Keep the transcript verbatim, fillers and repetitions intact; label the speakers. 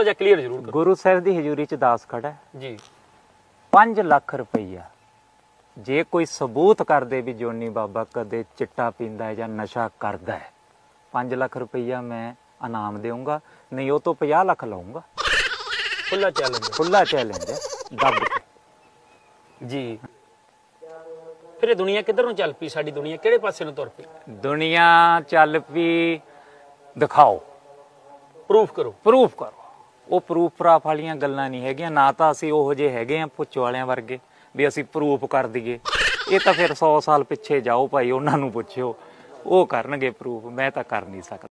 Speaker 1: ਥੋੜਾ ਜਿਹਾ ਕਲੀਅਰ ਜ਼ਰੂਰ ਕਰੋ।
Speaker 2: ਗੁਰੂ ਸਾਹਿਬ ਦੀ ਹਜ਼ੂਰੀ ਚ ਦਾਸ ਖੜਾ ਹੈ
Speaker 1: ਜੀ।
Speaker 2: ਪੰਜ ਲੱਖ ਰੁਪਈਆ ਜੇ ਕੋਈ ਸਬੂਤ ਕਰਦੇ ਵੀ ਜੋਨੀ ਬਾਬਾ ਕਦੇ ਚਿੱਟਾ ਪੀਂਦਾ ਹੈ ਜਾਂ ਨਸ਼ਾ ਕਰਦਾ ਹੈ, ਪੰਜ ਲੱਖ ਰੁਪਈਆ ਮੈਂ ਇਨਾਮ ਦੇਊਂਗਾ, ਨਹੀਂ ਉਹ ਤੋਂ ਪੰਜਾਹ ਲੱਖ ਲਾਊਂਗਾ।
Speaker 1: ਖੁੱਲਾ ਚੈਲੰਜ।
Speaker 2: ਖੁੱਲਾ ਚੈਲੰਜ ਹੈ ਦੱਬ ਕੇ।
Speaker 1: ਜੀ। ਫਿਰ ਇਹ ਦੁਨੀਆ ਕਿੱਧਰ ਨੂੰ ਚੱਲ ਪਈ? ਸਾਡੀ ਦੁਨੀਆ ਕਿਹੜੇ ਪਾਸੇ ਨੂੰ ਤੁਰ ਪਈ?
Speaker 2: ਦੁਨੀਆ ਚੱਲ ਪਈ ਦਿਖਾਓ,
Speaker 1: ਪ੍ਰੂਫ ਕਰੋ।
Speaker 2: ਪ੍ਰੂਫ ਕਰੋ। ਉਹ ਪ੍ਰੂਫ ਪ੍ਰਾਫ ਵਾਲੀਆਂ ਗੱਲਾਂ ਨਹੀਂ ਹੈਗੀਆਂ, ਨਾ ਤਾਂ ਅਸੀਂ ਉਹੋ ਜਿਹੇ ਹੈਗੇ ਆ ਪੁੱਛ ਵਾਲਿਆਂ ਵਰਗੇ ਵੀ ਅਸੀਂ ਪ੍ਰੂਫ ਕਰ ਦਈਏ। ਇਹ ਤਾਂ ਫਿਰ ਸੌ ਸਾਲ ਪਿੱਛੇ ਜਾਓ ਭਾਈ, ਉਹਨਾਂ ਨੂੰ ਪੁੱਛਿਓ, ਉਹ ਕਰਨਗੇ ਪ੍ਰੂਫ, ਮੈਂ ਤਾਂ ਕਰ ਨਹੀਂ ਸਕਦਾ।